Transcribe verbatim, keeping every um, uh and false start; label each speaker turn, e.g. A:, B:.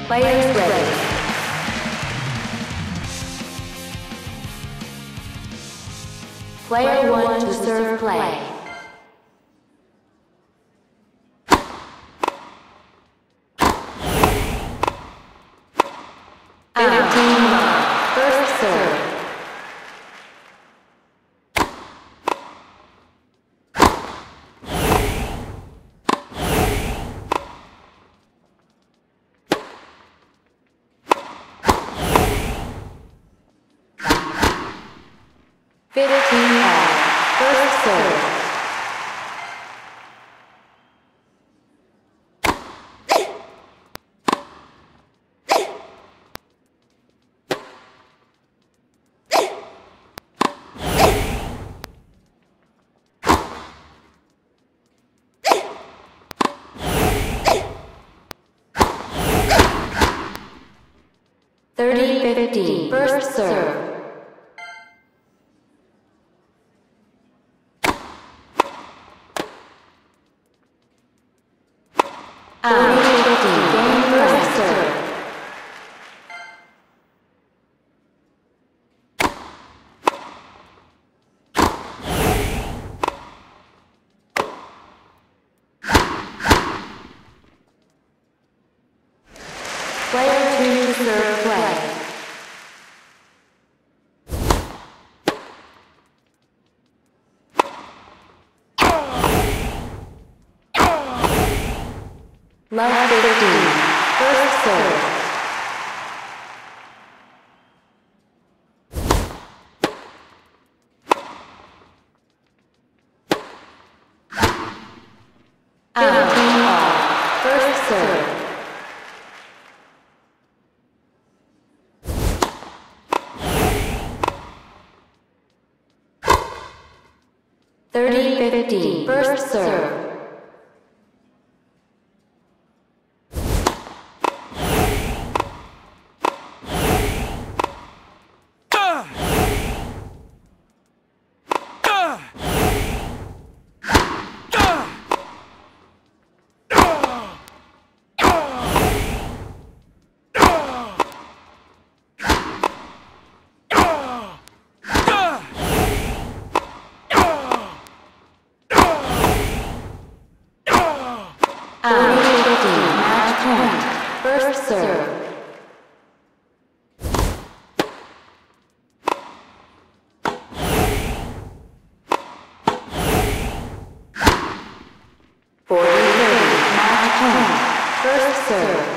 A: Players ready. Player one to serve play. Fifteen love. First serve. Fifteen all. First serve. Thirty fifteen. First serve. Thirty fifteen. Game first serve. Player two to serve play. Love fifteen. First serve. Fifteen all. First serve. Thirty fifteen. First serve. Thirty fifteen. Match point. First serve. Forty thirty. Match point. First serve.